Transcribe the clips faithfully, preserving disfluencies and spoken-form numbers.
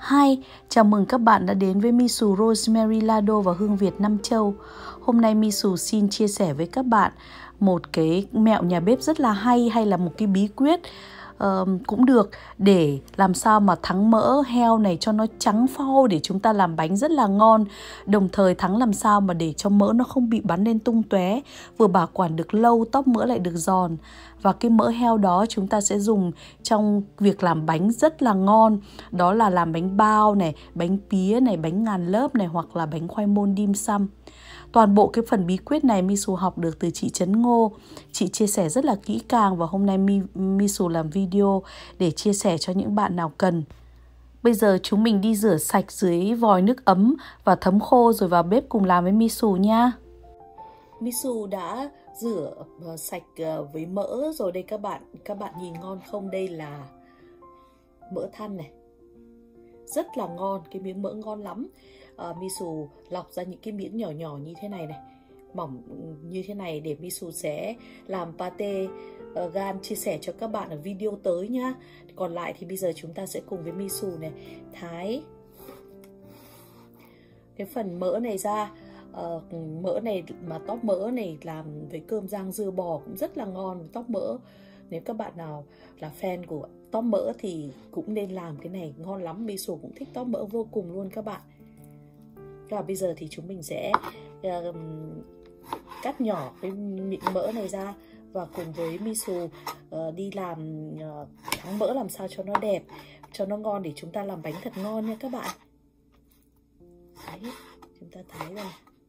Hi, chào mừng các bạn đã đến với Misu Rosemary Lardo và Hương Việt Nam Châu. Hôm nay Misu xin chia sẻ với các bạn một cái mẹo nhà bếp rất là hay, hay là một cái bí quyết uh, cũng được để làm sao mà thắng mỡ heo này cho nó trắng phau để chúng ta làm bánh rất là ngon. Đồng thời thắng làm sao mà để cho mỡ nó không bị bắn lên tung tóe, vừa bảo quản được lâu, tóp mỡ lại được giòn. Và cái mỡ heo đó chúng ta sẽ dùng trong việc làm bánh rất là ngon. Đó là làm bánh bao này, bánh pía này, bánh ngàn lớp này, hoặc là bánh khoai môn dim sum. Toàn bộ cái phần bí quyết này Misu học được từ chị Trấn Ngô. Chị chia sẻ rất là kỹ càng và hôm nay Misu làm video để chia sẻ cho những bạn nào cần. Bây giờ chúng mình đi rửa sạch dưới vòi nước ấm và thấm khô rồi vào bếp cùng làm với Misu nha. Misu đã rửa sạch với mỡ rồi đây các bạn. Các bạn nhìn ngon không? Đây là mỡ than này. Rất là ngon, cái miếng mỡ ngon lắm. uh, Misu lọc ra những cái miếng nhỏ nhỏ như thế này này, mỏng như thế này để Misu sẽ làm pate uh, gan chia sẻ cho các bạn ở video tới nhá. Còn lại thì bây giờ chúng ta sẽ cùng với Misu này thái cái phần mỡ này ra. Uh, mỡ này mà tóp mỡ này làm với cơm rang dưa bò cũng rất là ngon. Tóp mỡ, nếu các bạn nào là fan của tóp mỡ thì cũng nên làm cái này, ngon lắm. Misu cũng thích tóp mỡ vô cùng luôn các bạn. Và bây giờ thì chúng mình sẽ uh, cắt nhỏ cái miệng mỡ này ra và cùng với Misu uh, đi làm uh, thắng mỡ làm sao cho nó đẹp, cho nó ngon để chúng ta làm bánh thật ngon nha các bạn. Đấy, chúng ta thái ra.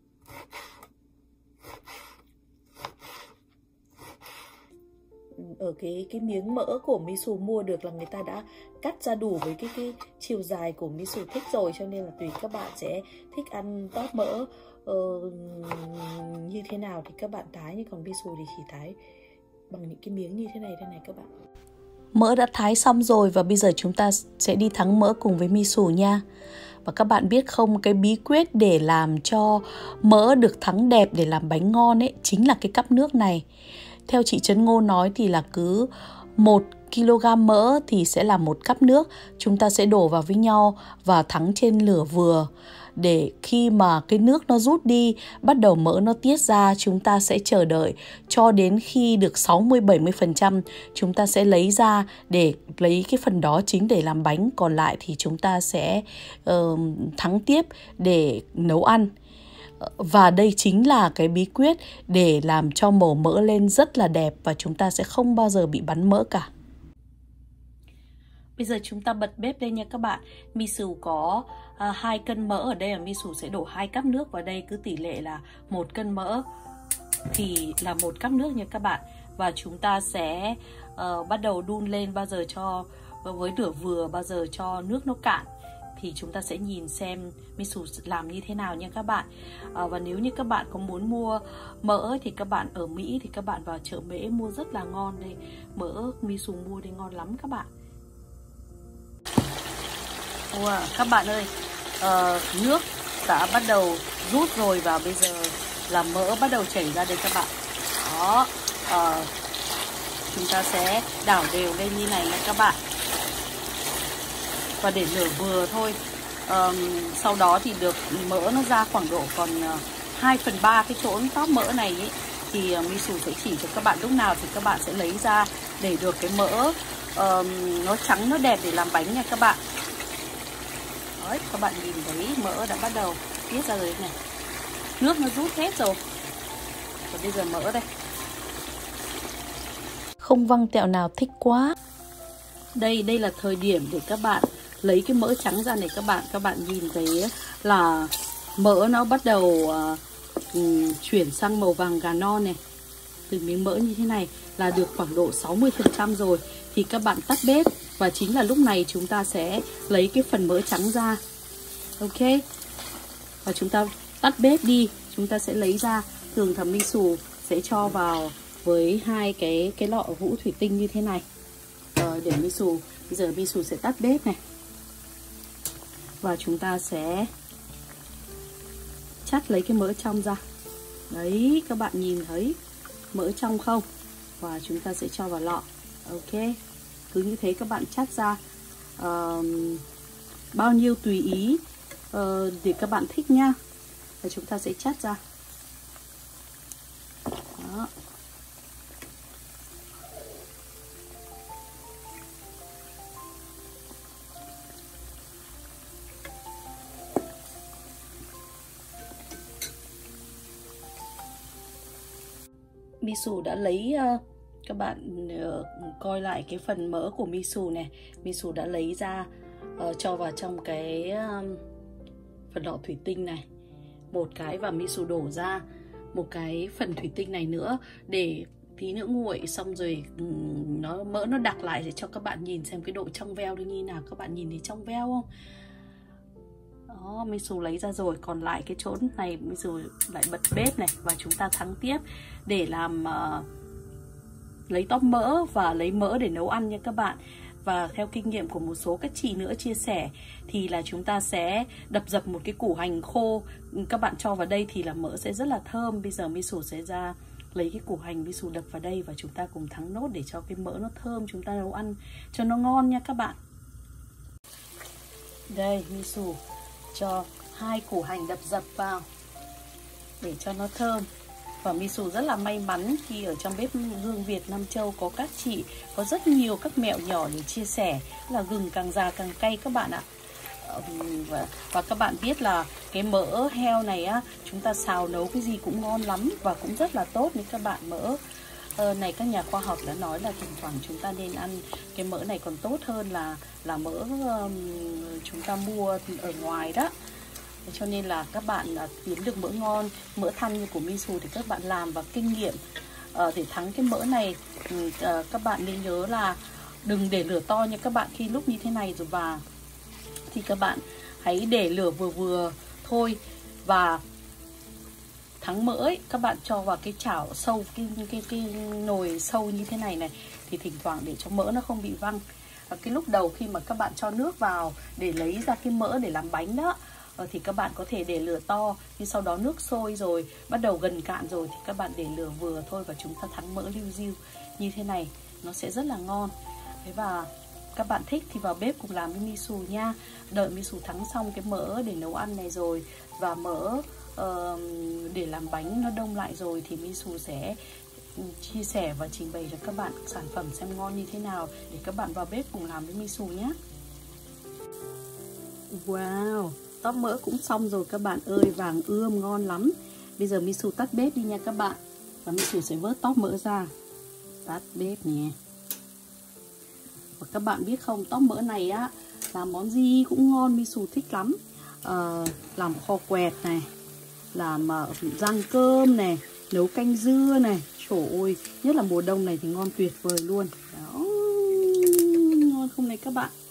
Ở cái cái miếng mỡ của Misu mua được là người ta đã cắt ra đủ với cái cái chiều dài của Misu thích rồi, cho nên là tùy các bạn sẽ thích ăn tóp mỡ uh, như thế nào thì các bạn thái, nhưng còn Misu thì chỉ thái bằng những cái miếng như thế này thế này các bạn. Mỡ đã thái xong rồi và bây giờ chúng ta sẽ đi thắng mỡ cùng với Misu nha. Và các bạn biết không, cái bí quyết để làm cho mỡ được thắng đẹp để làm bánh ngon ấy chính là cái cắp nước này. Theo chị Trấn Ngô nói thì là cứ một ki lô gam mỡ thì sẽ là một cắp nước. Chúng ta sẽ đổ vào với nhau và thắng trên lửa vừa. Để khi mà cái nước nó rút đi, bắt đầu mỡ nó tiết ra, chúng ta sẽ chờ đợi cho đến khi được sáu mươi đến bảy mươi phần trăm. Chúng ta sẽ lấy ra để lấy cái phần đó chính để làm bánh. Còn lại thì chúng ta sẽ uh, thắng tiếp để nấu ăn. Và đây chính là cái bí quyết để làm cho màu mỡ lên rất là đẹp và chúng ta sẽ không bao giờ bị bắn mỡ cả. Bây giờ chúng ta bật bếp lên nha các bạn. Misu có uh, hai cân mỡ ở đây, và Misu sẽ đổ hai cắp nước vào đây. Cứ tỷ lệ là một cân mỡ thì là một cắp nước nha các bạn. Và chúng ta sẽ uh, bắt đầu đun lên, bao giờ cho với lửa vừa, bao giờ cho nước nó cạn thì chúng ta sẽ nhìn xem Misu làm như thế nào nha các bạn. à, Và nếu như các bạn có muốn mua mỡ thì các bạn ở Mỹ thì các bạn vào chợ Mễ mua rất là ngon đây. Mỡ Misu mua đây ngon lắm các bạn. Wow, các bạn ơi, uh, nước đã bắt đầu rút rồi và bây giờ là mỡ bắt đầu chảy ra đây các bạn. Đó, uh, chúng ta sẽ đảo đều lên như này nha các bạn. Và để lửa vừa thôi. um, Sau đó thì được mỡ nó ra khoảng độ còn hai phần ba cái chỗ tóp mỡ này ấy, thì uh, Misu sẽ chỉ cho các bạn lúc nào thì các bạn sẽ lấy ra để được cái mỡ um, nó trắng nó đẹp để làm bánh nha các bạn. Đấy, các bạn nhìn thấy mỡ đã bắt đầu tiết ra rồi này, nước nó rút hết rồi. Và bây giờ mỡ đây, không văng tẹo nào thích quá. Đây, đây là thời điểm để các bạn lấy cái mỡ trắng ra này các bạn. Các bạn nhìn thấy là mỡ nó bắt đầu uh, um, chuyển sang màu vàng gà non này. Từ miếng mỡ như thế này là được khoảng độ sáu mươi phần trăm rồi. Thì các bạn tắt bếp và chính là lúc này chúng ta sẽ lấy cái phần mỡ trắng ra. Ok. Và chúng ta tắt bếp đi. Chúng ta sẽ lấy ra. Thường thẩm Misu sẽ cho vào với hai cái, cái lọ hũ thủy tinh như thế này. Ờ, để Misu, bây giờ Misu sẽ tắt bếp này. Và chúng ta sẽ chắt lấy cái mỡ trong ra. Đấy, các bạn nhìn thấy mỡ trong không? Và chúng ta sẽ cho vào lọ. Ok. Cứ như thế các bạn chắt ra. uh, bao nhiêu tùy ý uh, để các bạn thích nha. Và chúng ta sẽ chắt ra. Đó. Misu đã lấy uh, các bạn uh, coi lại cái phần mỡ của misu này. Misu đã lấy ra uh, cho vào trong cái uh, phần lọ thủy tinh này một cái, và misu đổ ra một cái phần thủy tinh này nữa để tí nữa nguội xong rồi um, nó mỡ nó đặc lại để cho các bạn nhìn xem cái độ trong veo như nào. Các bạn nhìn thấy trong veo không? Đó, misu lấy ra rồi, còn lại cái chỗ này misu lại bật bếp này và chúng ta thắng tiếp để làm uh, lấy tóp mỡ và lấy mỡ để nấu ăn nha các bạn. Và theo kinh nghiệm của một số các chị nữa chia sẻ thì là chúng ta sẽ đập dập một cái củ hành khô, các bạn cho vào đây thì là mỡ sẽ rất là thơm. Bây giờ misu sẽ ra lấy cái củ hành misu đập vào đây và chúng ta cùng thắng nốt để cho cái mỡ nó thơm, chúng ta nấu ăn cho nó ngon nha các bạn. Đây, misu cho hai củ hành đập dập vào để cho nó thơm. Và misu rất là may mắn khi ở trong bếp Hương Việt Nam Châu có các chị có rất nhiều các mẹo nhỏ để chia sẻ, là gừng càng già càng cay các bạn ạ. Và, và các bạn biết là cái mỡ heo này á, chúng ta xào nấu cái gì cũng ngon lắm và cũng rất là tốt với các bạn. Mỡ ờ, này các nhà khoa học đã nói là thỉnh thoảng chúng ta nên ăn cái mỡ này còn tốt hơn là là mỡ um, chúng ta mua ở ngoài đó. Cho nên là các bạn uh, kiếm được mỡ ngon, mỡ thăn như của misu thì các bạn làm và kinh nghiệm uh, để thắng cái mỡ này. uh, Các bạn nên nhớ là đừng để lửa to nha các bạn. Khi lúc như thế này rồi và thì các bạn hãy để lửa vừa vừa thôi. Và thắng mỡ ấy, các bạn cho vào cái chảo sâu, cái, cái, cái nồi sâu như thế này này, thì thỉnh thoảng để cho mỡ nó không bị văng. Và cái lúc đầu khi mà các bạn cho nước vào để lấy ra cái mỡ để làm bánh đó, thì các bạn có thể để lửa to, nhưng sau đó nước sôi rồi, bắt đầu gần cạn rồi thì các bạn để lửa vừa thôi và chúng ta thắng mỡ liu riu như thế này, nó sẽ rất là ngon. Thế và các bạn thích thì vào bếp cùng làm với misu nha. Đợi misu thắng xong cái mỡ để nấu ăn này rồi và mỡ uh, để làm bánh nó đông lại rồi thì misu sẽ chia sẻ và trình bày cho các bạn sản phẩm xem ngon như thế nào để các bạn vào bếp cùng làm với misu nhé. Wow, tóp mỡ cũng xong rồi các bạn ơi, vàng ươm ngon lắm. Bây giờ misu tắt bếp đi nha các bạn. Và misu sẽ vớt tóp mỡ ra. Tắt bếp nhé. Và các bạn biết không, tóp mỡ này á làm món gì cũng ngon, misu thích lắm. à, Làm kho quẹt này, làm uh, rang cơm này, nấu canh dưa này. Trời ơi, nhất là mùa đông này thì ngon tuyệt vời luôn. Đó, ngon không này các bạn.